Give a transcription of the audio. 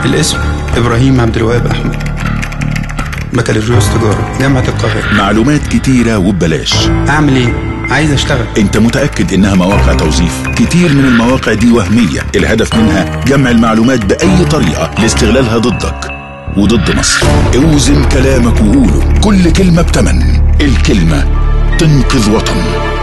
الاسم إبراهيم عبد الوهاب أحمد، بكالوريوس تجارة جامعة القاهرة. معلومات كتيرة وببلاش. أعمل إيه؟ عايز أشتغل. أنت متأكد إنها مواقع توظيف؟ كتير من المواقع دي وهمية، الهدف منها جمع المعلومات بأي طريقة لاستغلالها ضدك وضد مصر. اوزن كلامك وقوله، كل كلمة بتمن، الكلمة تنقذ وطن.